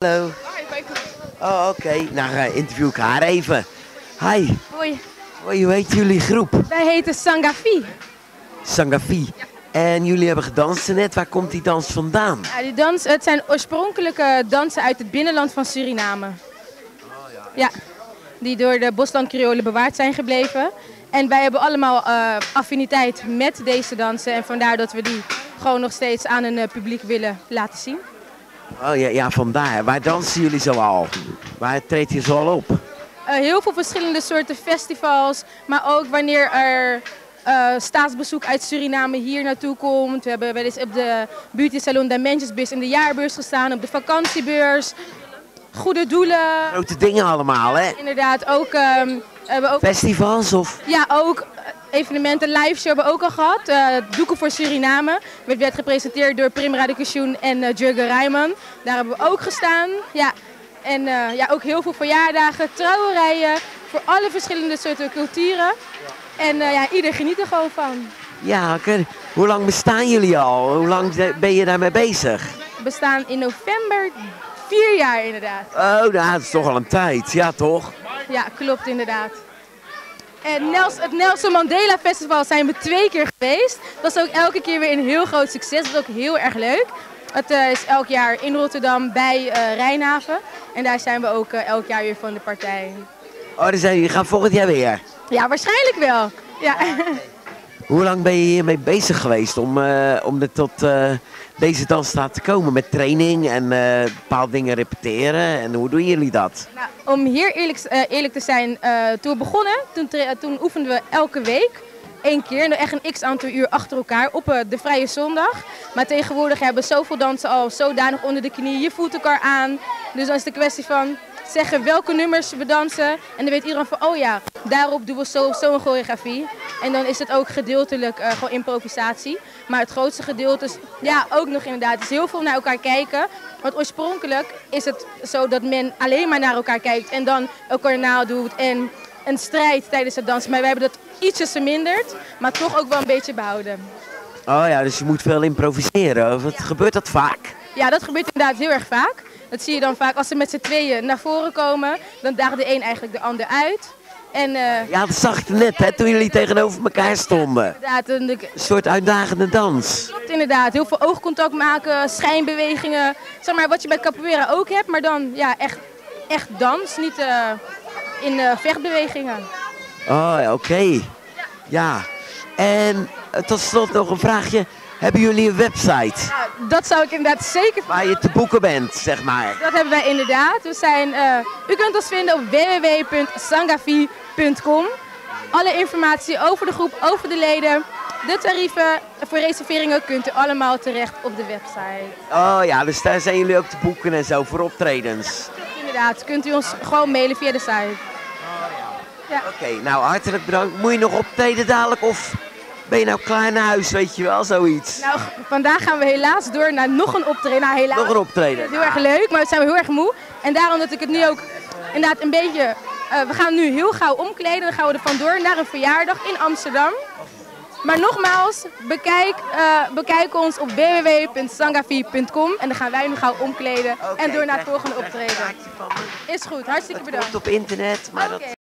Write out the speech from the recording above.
Hallo. Oh, oké. Nou, interview ik haar even. Hi. Hoi. Hoi, hoe heet jullie groep? Wij heten Sangafi. Sangafi. En jullie hebben gedanst net. Waar komt die dans vandaan? Ja, het zijn oorspronkelijke dansen uit het binnenland van Suriname. Ja, die door de Bosland-Creolen bewaard zijn gebleven. En wij hebben allemaal affiniteit met deze dansen. En vandaar dat we die gewoon nog steeds aan een publiek willen laten zien. Oh ja, ja, vandaar. Waar dansen jullie zoal? Waar treedt je zoal op? Heel veel verschillende soorten festivals. Maar ook wanneer er staatsbezoek uit Suriname hier naartoe komt. We hebben wel eens op de Beauty Salon Dimensionsbus in de jaarbeurs gestaan. Op de vakantiebeurs. Goede doelen. Grote dingen allemaal, hè? Inderdaad, ook... hebben ook Festivals of? Ja, ook evenementen, live show hebben we ook al gehad. Doeken voor Suriname. Werd gepresenteerd door Prim Radikation en Jurgen Rijman. Daar hebben we ook gestaan. Ja. En ja, ook heel veel verjaardagen, trouwerijen. Voor alle verschillende soorten culturen. En ja, ieder geniet er gewoon van. Ja, oké. Hoe lang bestaan jullie al? Hoe lang ben je daarmee bezig? We bestaan in november 4 jaar inderdaad. Oh, nou, dat is toch al een tijd. Ja, toch? Ja, klopt inderdaad. En het Nelson Mandela Festival zijn we 2 keer geweest. Dat is ook elke keer weer een heel groot succes. Dat is ook heel erg leuk. Het is elk jaar in Rotterdam bij Rijnhaven. En daar zijn we ook elk jaar weer van de partij. Oh, dan zijn jullie gaan volgend jaar weer? Ja, waarschijnlijk wel. Ja. Hoe lang ben je hiermee bezig geweest om er tot deze dansstaat te komen? Met training en bepaalde dingen repeteren? En hoe doen jullie dat? Nou, om hier eerlijk te zijn, toen we begonnen, toen oefenden we elke week 1 keer. Echt een x-aantal uur achter elkaar op de vrije zondag. Maar tegenwoordig hebben zoveel dansen al zodanig onder de knie. Je voelt elkaar aan. Dus dan is het de kwestie van zeggen welke nummers we dansen. En dan weet iedereen van, oh ja, daarop doen we zo'n choreografie. En dan is het ook gedeeltelijk gewoon improvisatie. Maar het grootste gedeelte is ja, ook nog inderdaad is heel veel naar elkaar kijken. Want oorspronkelijk is het zo dat men alleen maar naar elkaar kijkt en dan elkaar nadoet en een strijd tijdens het dansen. Maar wij hebben dat ietsjes verminderd, maar toch ook wel een beetje behouden. Oh ja, dus je moet veel improviseren. Wat gebeurt dat vaak? Ja, dat gebeurt inderdaad heel erg vaak. Dat zie je dan vaak als ze met z'n tweeën naar voren komen. Dan daagt de een eigenlijk de ander uit. En, ja, dat zag ik net, hè, toen jullie tegenover elkaar stonden. Inderdaad, een soort uitdagende dans. Klopt inderdaad, heel veel oogcontact maken, schijnbewegingen. Zeg maar wat je bij capoeira ook hebt, maar dan ja, echt dans, niet in vechtbewegingen. Oh ja, oké. Ja, en tot slot nog een vraagje. Hebben jullie een website? Ja, dat zou ik inderdaad zeker... Waar je te boeken bent, zeg maar. Dat hebben wij inderdaad. U kunt ons vinden op www.sangafi.com. Alle informatie over de groep, over de leden, de tarieven voor reserveringen kunt u allemaal terecht op de website. Oh ja, dus daar zijn jullie ook te boeken en zo voor optredens. Inderdaad, kunt u ons gewoon mailen via de site. Ja. Oké, nou hartelijk bedankt. Moet je nog optreden dadelijk of ben je nou klaar naar huis, weet je wel, zoiets? Nou, vandaag gaan we helaas door naar nog een optreden. Nou, helaas. Nog een optreden? Heel erg leuk, maar we zijn heel erg moe. En daarom dat ik het nu ook inderdaad een beetje... we gaan nu heel gauw omkleden, dan gaan we er vandoor naar een verjaardag in Amsterdam. Maar nogmaals, bekijk ons op www.sangafi.com en dan gaan wij nu gauw omkleden en door naar het volgende optreden. Is goed, hartstikke bedankt. Het komt op internet, maar dat...